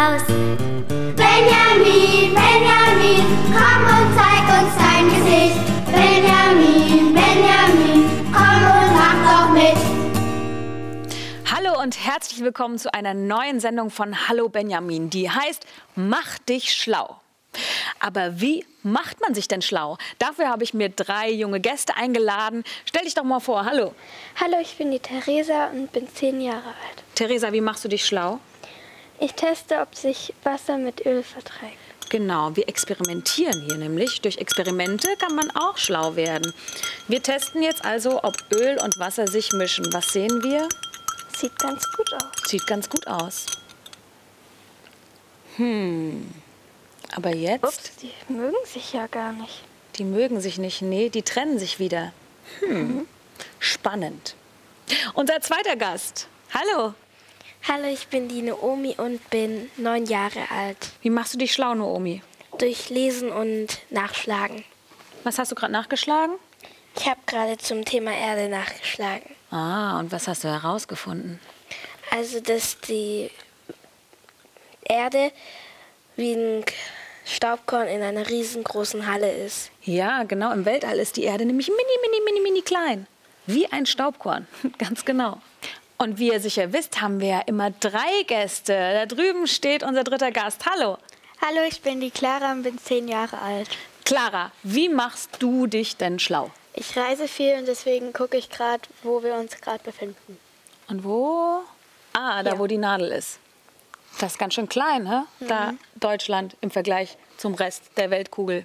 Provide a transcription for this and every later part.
raus. Benjamin, Benjamin, komm und zeig uns dein Gesicht. Benjamin, Benjamin, komm und mach doch mit. Hallo und herzlich willkommen zu einer neuen Sendung von Hallo Benjamin, die heißt Mach dich schlau. Aber wie macht man sich denn schlau? Dafür habe ich mir 3 junge Gäste eingeladen. Stell dich doch mal vor, hallo. Hallo, ich bin die Theresa und bin 10 Jahre alt. Theresa, wie machst du dich schlau? Ich teste, ob sich Wasser mit Öl verträgt. Genau, wir experimentieren hier nämlich. Durch Experimente kann man auch schlau werden. Wir testen jetzt also, ob Öl und Wasser sich mischen. Was sehen wir? Sieht ganz gut aus. Sieht ganz gut aus. Aber jetzt? Ups, die mögen sich ja gar nicht. Die mögen sich nicht, nee, die trennen sich wieder. Spannend. Unser zweiter Gast. Hallo. Hallo, ich bin die Naomi und bin 9 Jahre alt. Wie machst du dich schlau, Naomi? Durch Lesen und Nachschlagen. Was hast du gerade nachgeschlagen? Ich habe gerade zum Thema Erde nachgeschlagen. Ah, und was hast du herausgefunden? Also, dass die Erde wie ein Staubkorn in einer riesengroßen Halle ist. Ja, genau, im Weltall ist die Erde nämlich mini klein. Wie ein Staubkorn, ganz genau. Und wie ihr sicher wisst, haben wir ja immer 3 Gäste. Da drüben steht unser dritter Gast. Hallo. Hallo, ich bin die Clara und bin 10 Jahre alt. Clara, wie machst du dich denn schlau? Ich reise viel und deswegen gucke ich gerade, wo wir uns gerade befinden. Und wo? Ah, da Ja. wo die Nadel ist. Das ist ganz schön klein, hä? Da Deutschland im Vergleich zum Rest der Weltkugel.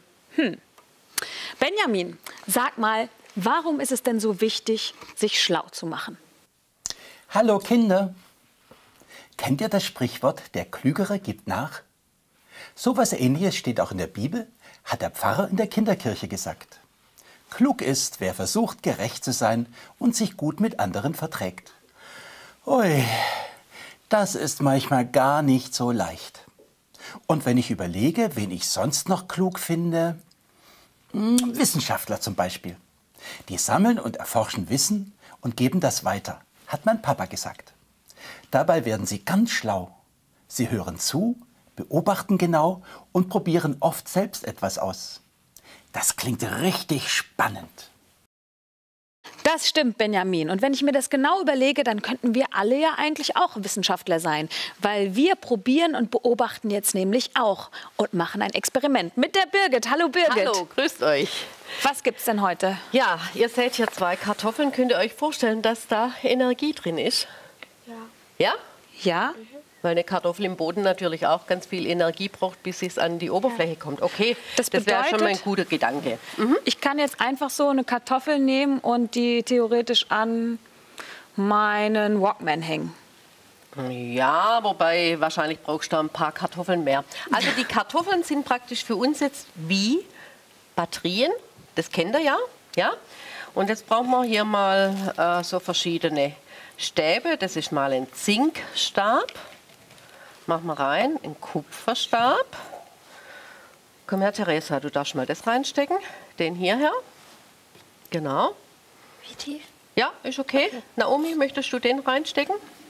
Benjamin, sag mal, warum ist es denn so wichtig, sich schlau zu machen? Hallo Kinder! Kennt ihr das Sprichwort, der Klügere gibt nach? So was Ähnliches steht auch in der Bibel, hat der Pfarrer in der Kinderkirche gesagt. Klug ist, wer versucht, gerecht zu sein und sich gut mit anderen verträgt. Ui, das ist manchmal gar nicht so leicht. Und wenn ich überlege, wen ich sonst noch klug finde, Wissenschaftler zum Beispiel. Die sammeln und erforschen Wissen und geben das weiter, hat mein Papa gesagt. Dabei werden sie ganz schlau. Sie hören zu, beobachten genau und probieren oft selbst etwas aus. Das klingt richtig spannend. Das stimmt, Benjamin. Und wenn ich mir das genau überlege, dann könnten wir alle ja eigentlich auch Wissenschaftler sein. Weil wir probieren und beobachten jetzt nämlich auch und machen ein Experiment mit der Birgit. Hallo Birgit. Hallo, grüßt euch. Was gibt's denn heute? Ja, ihr seht hier 2 Kartoffeln. Könnt ihr euch vorstellen, dass da Energie drin ist? Ja. Ja? Ja? Weil eine Kartoffel im Boden natürlich auch ganz viel Energie braucht, bis es an die Oberfläche kommt. Okay, Das wäre schon bedeutet- mal ein guter Gedanke. Ich kann jetzt einfach so eine Kartoffel nehmen und die theoretisch an meinen Walkman hängen. Ja, wobei wahrscheinlich brauchst du da ein paar Kartoffeln mehr. Also die Kartoffeln sind praktisch für uns jetzt wie Batterien. Das kennt ihr ja. Ja? Und jetzt brauchen wir hier mal so verschiedene Stäbe. Das ist mal ein Zinkstab. Machen wir rein, ein Kupferstab. Komm her, Theresa, du darfst mal das reinstecken. Den hierher. Genau. Wie tief? Ja, ist okay. Naomi, möchtest du den reinstecken?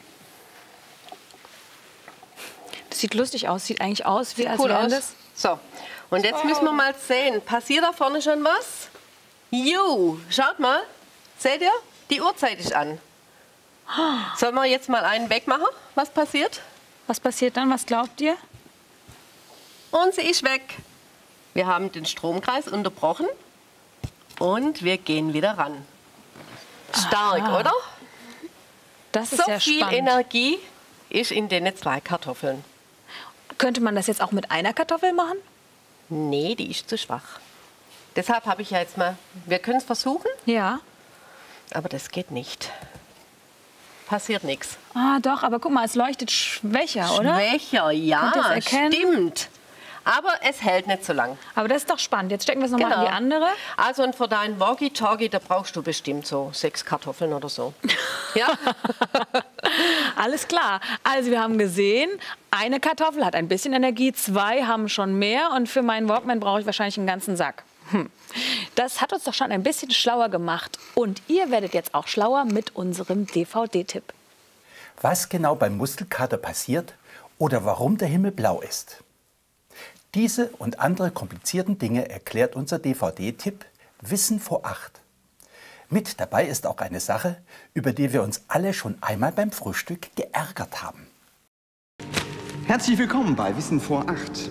Das sieht lustig aus. Sieht eigentlich aus, wie als Cool wären aus. das. So, und jetzt müssen wir mal sehen. Passiert da vorne schon was? Jo, schaut mal. Seht ihr? Die Uhrzeit ist an. Sollen wir jetzt mal einen wegmachen? Was passiert? Was passiert dann? Was glaubt ihr? Und sie ist weg. Wir haben den Stromkreis unterbrochen und wir gehen wieder ran. Stark, oder? Das ist So ja viel spannend. Energie ist in den 2 Kartoffeln. Könnte man das jetzt auch mit einer Kartoffel machen? Nee, die ist zu schwach. Deshalb habe ich ja jetzt mal, wir können es versuchen, Ja. aber das geht nicht. Passiert nichts. Ah, doch, aber guck mal, es leuchtet schwächer, oder? Schwächer, ja, Könnt ihr es erkennen? stimmt. Aber es hält nicht so lang. Aber das ist doch spannend. Jetzt stecken wir es nochmal in die andere. Also und für deinen Walkie-Talkie, da brauchst du bestimmt so 6 Kartoffeln oder so. Ja? Alles klar. Also wir haben gesehen, eine Kartoffel hat ein bisschen Energie, 2 haben schon mehr und für meinen Walkman brauche ich wahrscheinlich einen ganzen Sack. Das hat uns doch schon ein bisschen schlauer gemacht. Und ihr werdet jetzt auch schlauer mit unserem DVD-Tipp. Was genau beim Muskelkater passiert oder warum der Himmel blau ist. Diese und andere komplizierten Dinge erklärt unser DVD-Tipp Wissen vor 8. Mit dabei ist auch eine Sache, über die wir uns alle schon einmal beim Frühstück geärgert haben. Herzlich willkommen bei Wissen vor 8.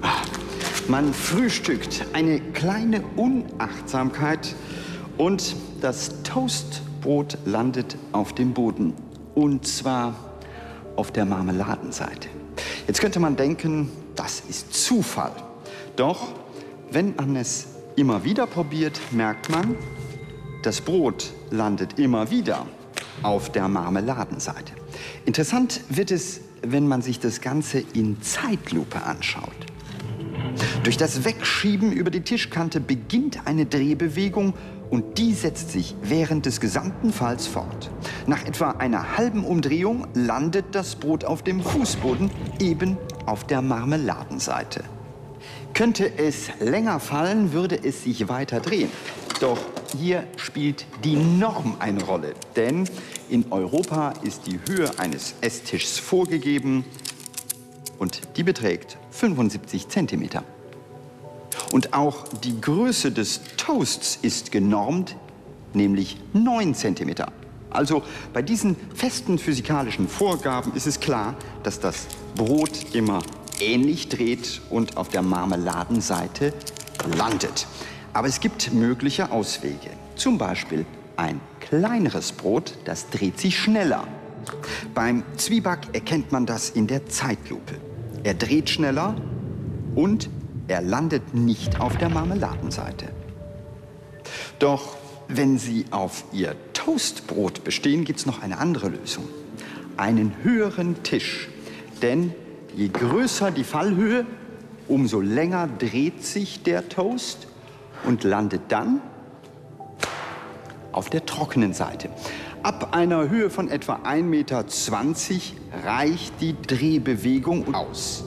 Man frühstückt eine kleine Unachtsamkeit und das Toastbrot landet auf dem Boden. Und zwar auf der Marmeladenseite. Jetzt könnte man denken, das ist Zufall. Doch wenn man es immer wieder probiert, merkt man, das Brot landet immer wieder auf der Marmeladenseite. Interessant wird es, wenn man sich das Ganze in Zeitlupe anschaut. Durch das Wegschieben über die Tischkante beginnt eine Drehbewegung und die setzt sich während des gesamten Falls fort. Nach etwa einer halben Umdrehung landet das Brot auf dem Fußboden, eben auf der Marmeladenseite. Könnte es länger fallen, würde es sich weiter drehen. Doch hier spielt die Norm eine Rolle, denn in Europa ist die Höhe eines Esstischs vorgegeben und die beträgt 75 cm. Und auch die Größe des Toasts ist genormt, nämlich 9 cm. Also bei diesen festen physikalischen Vorgaben ist es klar, dass das Brot immer ähnlich dreht und auf der Marmeladenseite landet. Aber es gibt mögliche Auswege. Zum Beispiel ein kleineres Brot, das dreht sich schneller. Beim Zwieback erkennt man das in der Zeitlupe. Er dreht schneller und er landet nicht auf der Marmeladenseite. Doch wenn Sie auf Ihr Toastbrot bestehen, gibt es noch eine andere Lösung. Einen höheren Tisch. Denn je größer die Fallhöhe, umso länger dreht sich der Toast und landet dann auf der trockenen Seite. Ab einer Höhe von etwa 1,20 Meter reicht die Drehbewegung aus.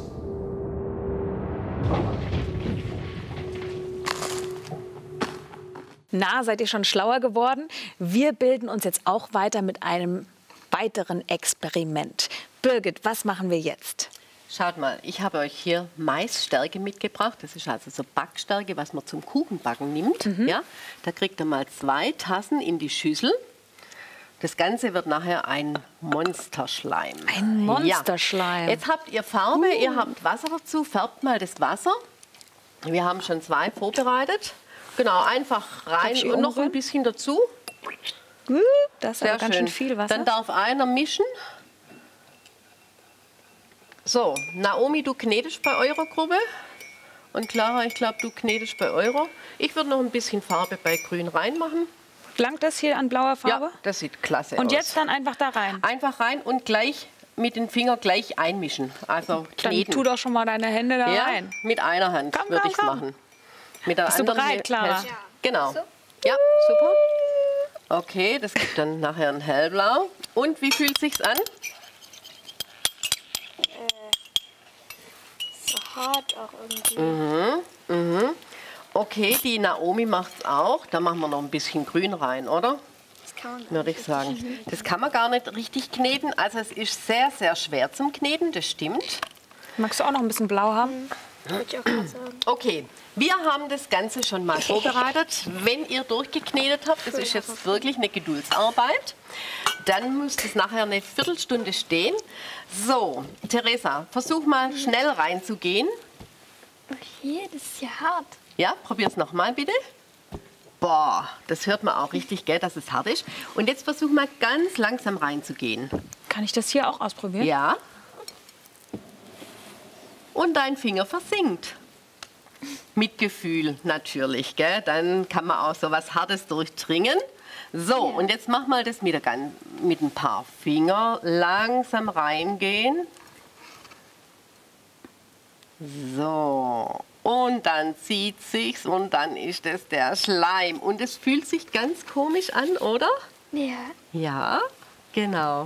Na, seid ihr schon schlauer geworden? Wir bilden uns jetzt auch weiter mit einem weiteren Experiment. Birgit, was machen wir jetzt? Schaut mal, ich habe euch hier Maisstärke mitgebracht. Das ist also so Backstärke, was man zum Kuchenbacken nimmt. Ja? Da kriegt ihr mal 2 Tassen in die Schüssel. Das Ganze wird nachher ein Monsterschleim. Ein Monsterschleim. Ja. Jetzt habt ihr Farbe, ihr habt Wasser dazu. Färbt mal das Wasser. Wir haben schon 2 vorbereitet. Genau, einfach rein und noch ein bisschen dazu. Das ist aber ganz schön viel Wasser. Dann darf einer mischen. So, Naomi, du knetest bei eurer Gruppe. Und Clara, ich glaube, du knetest bei eurer. Ich würde noch ein bisschen Farbe bei Grün reinmachen. Langt das hier an blauer Farbe? Ja, das sieht klasse aus. Und jetzt dann einfach da rein? Einfach rein und gleich mit den Fingern gleich einmischen. Also kneten. Dann tu doch schon mal deine Hände da rein. Mit einer Hand würde ich es machen. Mit der Bist du bereit, Clara? Ja. Genau. Ja, super. Okay, das gibt dann nachher ein hellblau. Und wie fühlt sich's an? So hart auch irgendwie. Okay, die Naomi macht's auch. Da machen wir noch ein bisschen Grün rein, oder? Das kann man Würde ich sagen. Das kann man gar nicht richtig kneten. Also es ist sehr, sehr schwer zum Kneten, das stimmt. Magst du auch noch ein bisschen blau haben? würde ich auch gerade sagen. Okay, wir haben das Ganze schon mal vorbereitet. Wenn ihr durchgeknetet habt, das ist jetzt wirklich eine Geduldsarbeit, dann müsst es nachher eine Viertelstunde stehen. So, Theresa, versuch mal schnell reinzugehen. Okay, das ist ja hart. Ja, probier's noch mal bitte. Boah, das hört man auch richtig, gell, dass es hart ist. Und jetzt versuch mal ganz langsam reinzugehen. Kann ich das hier auch ausprobieren? Ja. Und dein Finger versinkt. Mit Gefühl natürlich, gell? Dann kann man auch so was Hartes durchdringen. So, und jetzt mach mal das mit ein paar Finger langsam reingehen. So, und dann zieht sich's und dann ist es der Schleim. Und es fühlt sich ganz komisch an, oder? Ja. Ja, genau.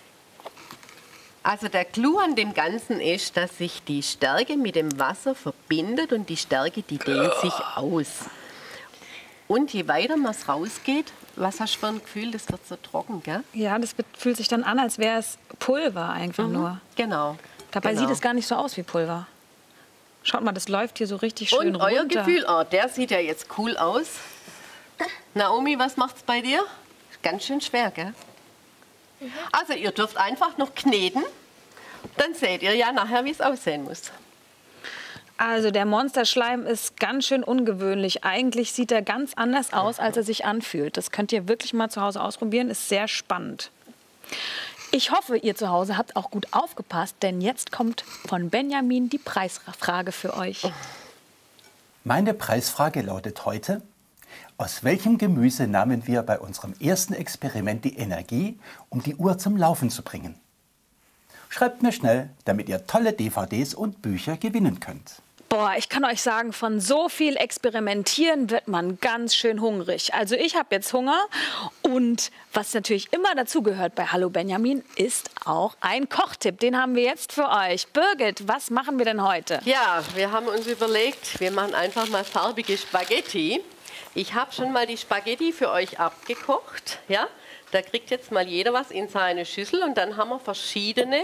Also der Clou an dem Ganzen ist, dass sich die Stärke mit dem Wasser verbindet und die Stärke, die dehnt sich aus. Und je weiter man es rausgeht, was hast du für ein Gefühl, das wird so trocken, gell? Ja, das fühlt sich dann an, als wäre es Pulver einfach nur. Genau. Dabei Genau. sieht es gar nicht so aus wie Pulver. Schaut mal, das läuft hier so richtig schön Und euer runter. Gefühl, oh, der sieht ja jetzt cool aus. Naomi, was macht's bei dir? Ganz schön schwer, gell? Also ihr dürft einfach noch kneten. Dann seht ihr ja nachher, wie es aussehen muss. Also der Monsterschleim ist ganz schön ungewöhnlich. Eigentlich sieht er ganz anders aus, als er sich anfühlt. Das könnt ihr wirklich mal zu Hause ausprobieren. Ist sehr spannend. Ich hoffe, ihr zu Hause habt auch gut aufgepasst, denn jetzt kommt von Benjamin die Preisfrage für euch. Meine Preisfrage lautet heute: Aus welchem Gemüse nahmen wir bei unserem ersten Experiment die Energie, um die Uhr zum Laufen zu bringen? Schreibt mir schnell, damit ihr tolle DVDs und Bücher gewinnen könnt. Boah, ich kann euch sagen, von so viel Experimentieren wird man ganz schön hungrig. Also ich habe jetzt Hunger und was natürlich immer dazugehört bei Hallo Benjamin, ist auch ein Kochtipp. Den haben wir jetzt für euch. Birgit, was machen wir denn heute? Ja, wir haben uns überlegt, wir machen einfach mal farbige Spaghetti. Ich habe schon mal die Spaghetti für euch abgekocht. Ja? Da kriegt jetzt mal jeder was in seine Schüssel und dann haben wir verschiedene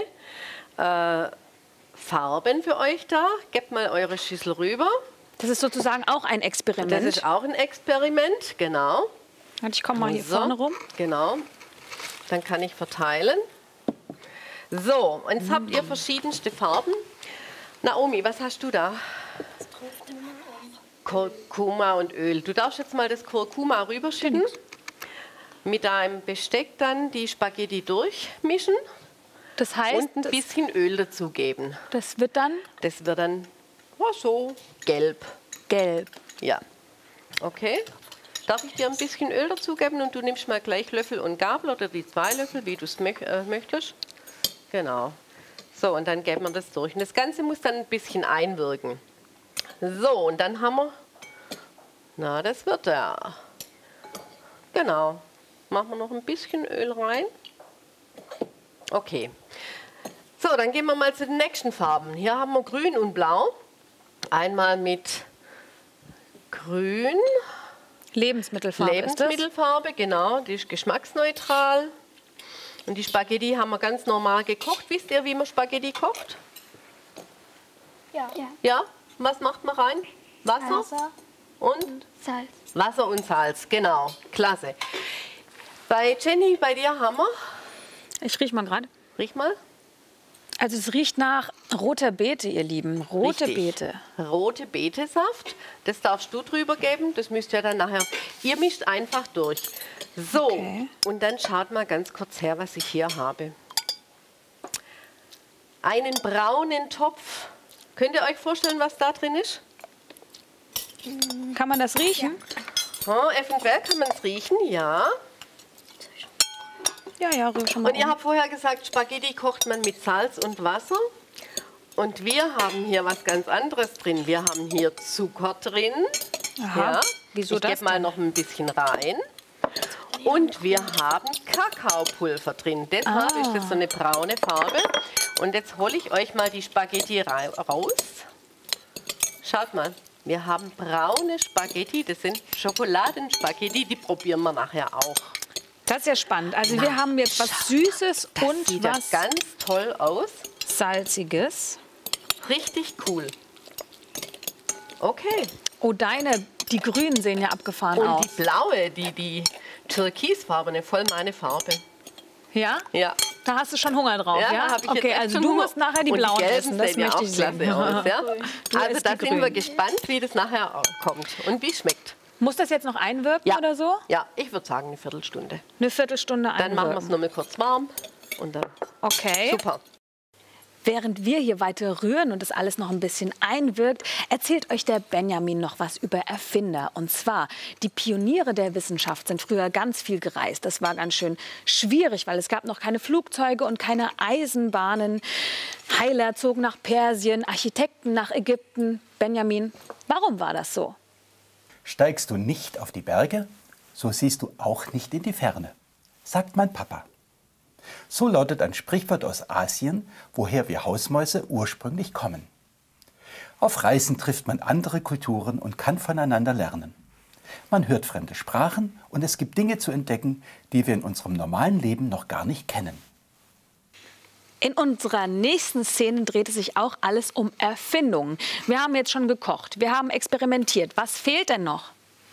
Farben für euch da. Gebt mal eure Schüssel rüber. Das ist sozusagen auch ein Experiment. Das ist auch ein Experiment, genau. Und ich komme mal hier So, vorne rum. Genau. Dann kann ich verteilen. So, und jetzt habt ihr verschiedenste Farben. Naomi, was hast du da? Kurkuma und Öl. Du darfst jetzt mal das Kurkuma rüberschicken. Mit deinem Besteck dann die Spaghetti durchmischen Das heißt, und ein bisschen Öl dazugeben. das wird dann Das wird dann so gelb. gelb. Ja. Okay. Darf ich dir ein bisschen Öl dazugeben und du nimmst mal gleich Löffel und Gabel oder die 2 Löffel, wie du es möchtest. Genau. So, und dann geben wir das durch. Und das Ganze muss dann ein bisschen einwirken. So, und dann haben wir, na, das wird er. Genau. Machen wir noch ein bisschen Öl rein. Okay. So, dann gehen wir mal zu den nächsten Farben. Hier haben wir Grün und Blau. Einmal mit Grün. Lebensmittelfarbe Lebensmittelfarbe, genau. Die ist geschmacksneutral. Und die Spaghetti haben wir ganz normal gekocht. Wisst ihr, wie man Spaghetti kocht? Ja. Ja? Was macht man rein? Wasser Wasser und Salz. Wasser und Salz, genau. Klasse. Bei Jenny, bei dir haben wir, ist das? Ich rieche mal gerade. riech mal. Also es riecht nach roter Beete, ihr Lieben. Rote Richtig. Beete. Rote Betesaft. Das darfst du drüber geben. Das müsst ihr dann nachher. Ihr mischt einfach durch. So, Okay. und dann schaut mal ganz kurz her, was ich hier habe. Einen braunen Topf. Könnt ihr euch vorstellen, was da drin ist? Kann man das riechen? Oh, eventuell kann man es riechen, ja. Ja, rühr schon mal Und ihr um. habt vorher gesagt, Spaghetti kocht man mit Salz und Wasser. Und wir haben hier was ganz anderes drin. Wir haben hier Zucker drin. Aha. Ja. Wieso ich das gebe mal denn? noch ein bisschen rein. Und wir haben Kakaopulver drin. Deshalb ist das so eine braune Farbe. Und jetzt hole ich euch mal die Spaghetti raus. Schaut mal, wir haben braune Spaghetti. Das sind Schokoladenspaghetti. Die probieren wir nachher auch. Das ist ja spannend. Also wir haben jetzt was Süßes Das und sieht ja was ganz toll aus. Salziges. Richtig cool. Okay. Oh, die Grünen sehen ja abgefahren Und aus. die blaue, die türkisfarbene, voll meine Farbe. Ja? Ja. Da hast du schon Hunger drauf, ja? da hab ich jetzt Okay, echt also schon du Hunger. musst nachher die Und blauen gelben essen. Das sehen ja möchte auch ich sehen. klasse aus, ja? Du Also isst da die sind wir Grünen. gespannt, wie das nachher kommt und wie es schmeckt. Muss das jetzt noch einwirken oder so? Ja, ich würde sagen eine Viertelstunde. Eine Viertelstunde Dann machen wir es einwirken. nur mal kurz warm und dann Okay. super. Während wir hier weiter rühren und das alles noch ein bisschen einwirkt, erzählt euch der Benjamin noch was über Erfinder. Und zwar, die Pioniere der Wissenschaft sind früher ganz viel gereist. Das war ganz schön schwierig, weil es gab noch keine Flugzeuge und keine Eisenbahnen. Heiler zogen nach Persien, Architekten nach Ägypten. Benjamin, warum war das so? Steigst du nicht auf die Berge, so siehst du auch nicht in die Ferne, sagt mein Papa. So lautet ein Sprichwort aus Asien, woher wir Hausmäuse ursprünglich kommen. Auf Reisen trifft man andere Kulturen und kann voneinander lernen. Man hört fremde Sprachen und es gibt Dinge zu entdecken, die wir in unserem normalen Leben noch gar nicht kennen. In unserer nächsten Szene dreht es sich auch alles um Erfindungen. Wir haben jetzt schon gekocht, wir haben experimentiert. Was fehlt denn noch?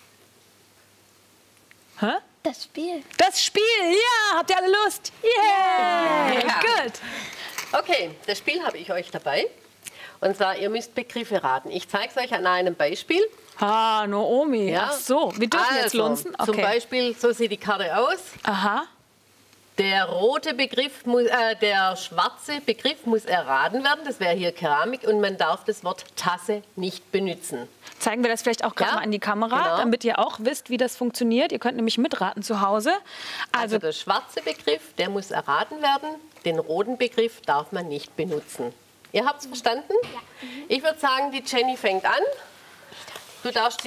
Hä? Das Spiel. Das Spiel, ja! Habt ihr alle Lust? Yeah! Ja. Gut. Okay, das Spiel habe ich euch dabei. Und zwar, ihr müsst Begriffe raten. Ich zeige es euch an einem Beispiel. Ah, Naomi. Ja. Ach so, wir dürfen jetzt Also, lunzen? Zum Beispiel, so sieht die Karte aus. Aha. Der der schwarze Begriff muss erraten werden. Das wäre hier Keramik und man darf das Wort Tasse nicht benutzen. Zeigen wir das vielleicht auch gerade Ja, mal in die Kamera, genau. damit ihr auch wisst, wie das funktioniert. Ihr könnt nämlich mitraten zu Hause. Also der schwarze Begriff, der muss erraten werden. Den roten Begriff darf man nicht benutzen. Ihr habt es verstanden? Ja. Ich würde sagen, die Jenny fängt an. Du darfst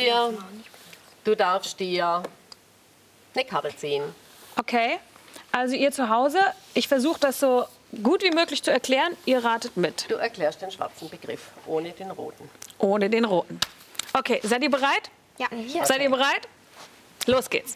dir eine Karte ziehen. Okay, also ihr zu Hause, ich versuche das so gut wie möglich zu erklären. Ihr ratet mit, Du erklärst den schwarzen Begriff, ohne den roten. ohne den roten. Okay, seid ihr bereit? Ja. Seid ihr bereit? Los geht's.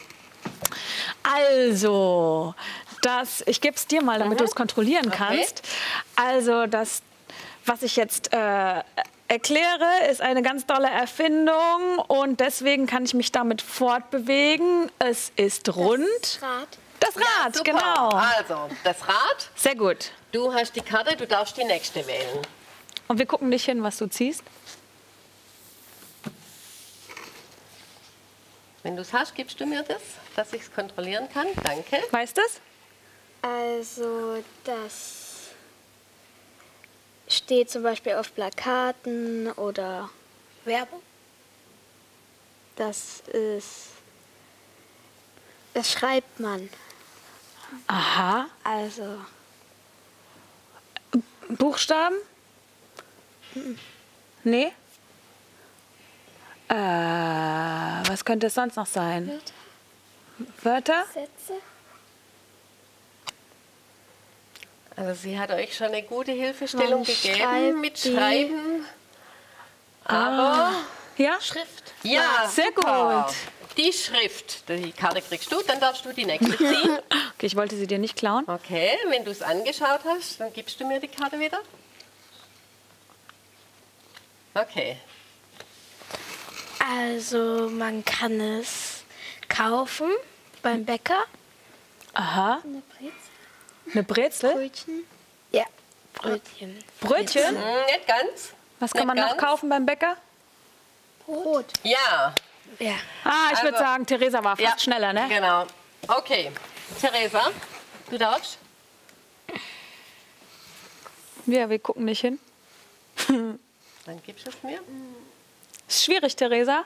Also, ich gebe es dir mal, damit du es kontrollieren kannst. Also, was ich jetzt erkläre, ist eine ganz tolle Erfindung und deswegen kann ich mich damit fortbewegen. Es ist rund. Rad. Das Rad, Super. genau. Also, das Rad, Sehr gut. du hast die Karte, du darfst die nächste wählen. Und wir gucken nicht hin, was du ziehst. Wenn du es hast, gibst du mir das, dass ich es kontrollieren kann. Danke. Weißt du es? Also das steht zum Beispiel auf Plakaten oder Werbung. Das schreibt man. Aha. Also Buchstaben? Nee? Was könnte es sonst noch sein? Wörter? Sätze. Also sie hat euch schon eine gute Hilfestellung Man gegeben schreibt mit Schreiben. Aber Ja? Schrift. ja, sehr super. gut. Die Schrift, die Karte kriegst du, dann darfst du die nächste ziehen. Okay, ich wollte sie dir nicht klauen. Okay, wenn du es angeschaut hast, dann gibst du mir die Karte wieder. Okay. Also man kann es kaufen beim Bäcker. Aha. Eine Brezel. Eine Brezel? Brötchen. Ja, Brötchen. Brötchen? Nicht ganz. Was kann man Nicht noch ganz. kaufen beim Bäcker? Brot. Ja. Ja. Ah, ich würde Also- sagen, Theresa war fast Ja, schneller, ne? Genau. Okay. Theresa, du darfst. Ja, wir gucken nicht hin. Dann gibst du es mir. Ist schwierig, Theresa.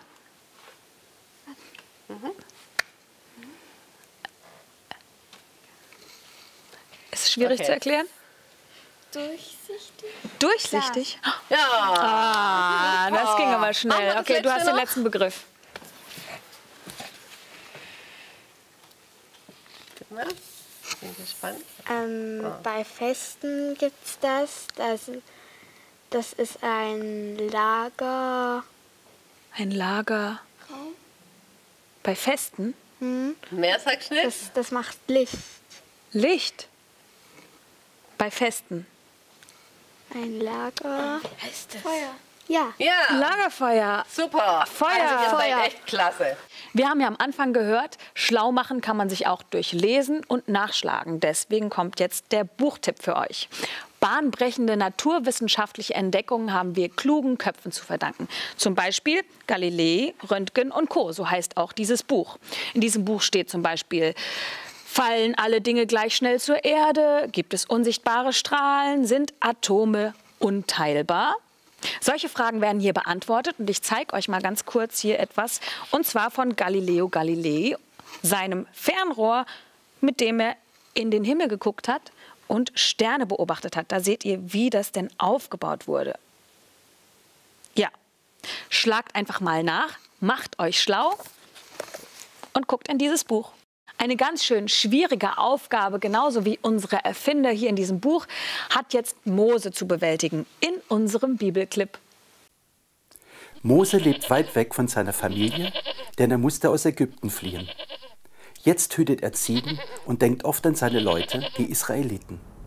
Ist schwierig Okay. zu erklären? Durchsichtig. Durchsichtig? Ja. Ah, das ging aber Machen wir schnell. das Okay, du letzte hast den noch? letzten Begriff. Gib mal. Bin gespannt. Bei Festen gibt es das. Das ist ein Lager. Ein Lager. Bei Festen? Mehr sagst du nicht? Das macht Licht. Licht. Bei Festen. Ein Lager. Heißt das? Feuer. Ja. Ja. Lagerfeuer. Super. Feuer. Also ihr Feuer. seid echt klasse. Wir haben ja am Anfang gehört, schlau machen kann man sich auch durch Lesen und Nachschlagen. Deswegen kommt jetzt der Buchtipp für euch. Bahnbrechende naturwissenschaftliche Entdeckungen haben wir klugen Köpfen zu verdanken. Zum Beispiel Galilei, Röntgen und Co. So heißt auch dieses Buch. In diesem Buch steht zum Beispiel: Fallen alle Dinge gleich schnell zur Erde? Gibt es unsichtbare Strahlen? Sind Atome unteilbar? Solche Fragen werden hier beantwortet und ich zeige euch mal ganz kurz hier etwas, und zwar von Galileo Galilei, seinem Fernrohr, mit dem er in den Himmel geguckt hat und Sterne beobachtet hat. Da seht ihr, wie das denn aufgebaut wurde. Ja, schlagt einfach mal nach, macht euch schlau und guckt in dieses Buch. Eine ganz schön schwierige Aufgabe, genauso wie unsere Erfinder hier in diesem Buch, hat jetzt Mose zu bewältigen in unserem Bibelclip. Mose lebt weit weg von seiner Familie, denn er musste aus Ägypten fliehen. Jetzt hütet er Ziegen und denkt oft an seine Leute, die Israeliten.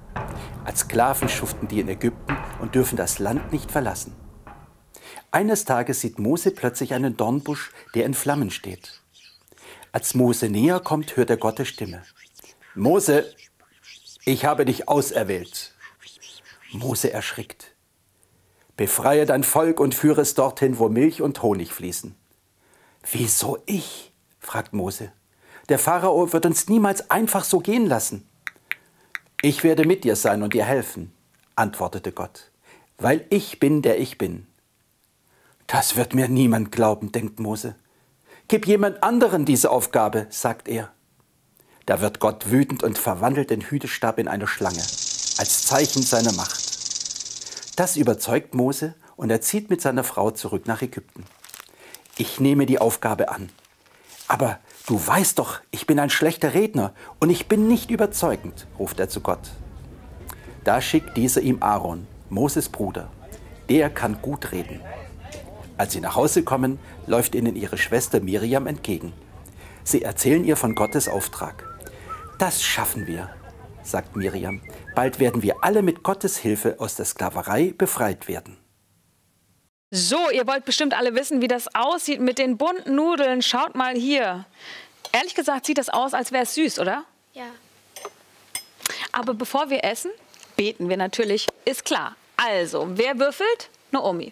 Als Sklaven schuften die in Ägypten und dürfen das Land nicht verlassen. Eines Tages sieht Mose plötzlich einen Dornbusch, der in Flammen steht. Als Mose näher kommt, hört er Gottes Stimme. Mose, ich habe dich auserwählt. Mose erschrickt. Befreie dein Volk und führe es dorthin, wo Milch und Honig fließen. Wieso ich? Fragt Mose. Der Pharao wird uns niemals einfach so gehen lassen. Ich werde mit dir sein und dir helfen, antwortete Gott, weil ich bin, der ich bin. Das wird mir niemand glauben, denkt Mose. Gib jemand anderen diese Aufgabe, sagt er. Da wird Gott wütend und verwandelt den Hütestab in eine Schlange, als Zeichen seiner Macht. Das überzeugt Mose und er zieht mit seiner Frau zurück nach Ägypten. Ich nehme die Aufgabe an. Aber du weißt doch, ich bin ein schlechter Redner und ich bin nicht überzeugend, ruft er zu Gott. Da schickt dieser ihm Aaron, Moses Bruder. Der kann gut reden. Als sie nach Hause kommen, läuft ihnen ihre Schwester Miriam entgegen. Sie erzählen ihr von Gottes Auftrag. Das schaffen wir, sagt Miriam. Bald werden wir alle mit Gottes Hilfe aus der Sklaverei befreit werden. So, ihr wollt bestimmt alle wissen, wie das aussieht mit den bunten Nudeln. Schaut mal hier. Ehrlich gesagt sieht das aus, als wäre es süß, oder? Ja. Aber bevor wir essen, beten wir natürlich, ist klar. Also, wer würfelt? Naomi.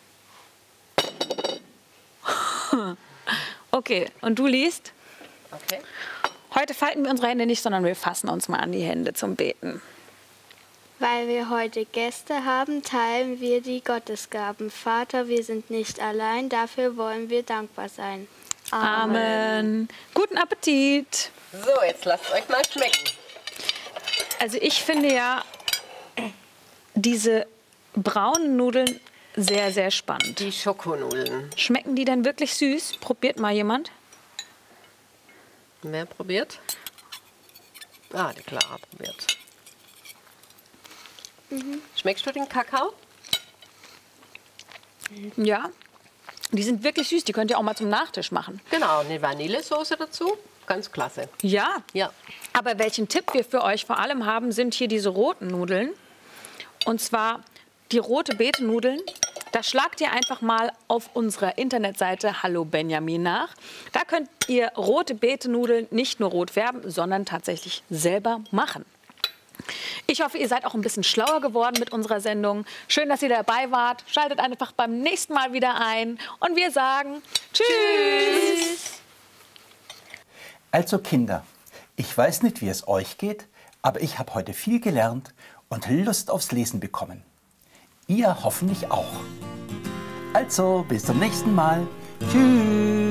Okay, und du liest? Okay. Heute falten wir unsere Hände nicht, sondern wir fassen uns mal an die Hände zum Beten. Weil wir heute Gäste haben, teilen wir die Gottesgaben. Vater, wir sind nicht allein, dafür wollen wir dankbar sein. Amen. Guten Appetit. So, jetzt lasst es euch mal schmecken. Also ich finde ja diese braunen Nudeln sehr, sehr spannend. Die Schokonudeln. Schmecken die denn wirklich süß? Probiert mal jemand. Wer probiert? Ah, die Clara probiert. Schmeckst du den Kakao? Ja, die sind wirklich süß. Die könnt ihr auch mal zum Nachtisch machen. Genau, eine Vanillesoße dazu. Ganz klasse. Ja, Ja. aber welchen Tipp wir für euch vor allem haben, sind hier diese roten Nudeln. Und zwar die rote Beete-Nudeln. Da schlagt ihr einfach mal auf unserer Internetseite Hallo Benjamin nach. Da könnt ihr rote Beete-Nudeln nicht nur rot färben, sondern tatsächlich selber machen. Ich hoffe, ihr seid auch ein bisschen schlauer geworden mit unserer Sendung. Schön, dass ihr dabei wart. Schaltet einfach beim nächsten Mal wieder ein. Und wir sagen Tschüss. Also Kinder, ich weiß nicht, wie es euch geht, aber ich habe heute viel gelernt und Lust aufs Lesen bekommen. Ihr hoffentlich auch. Also, bis zum nächsten Mal. Tschüss.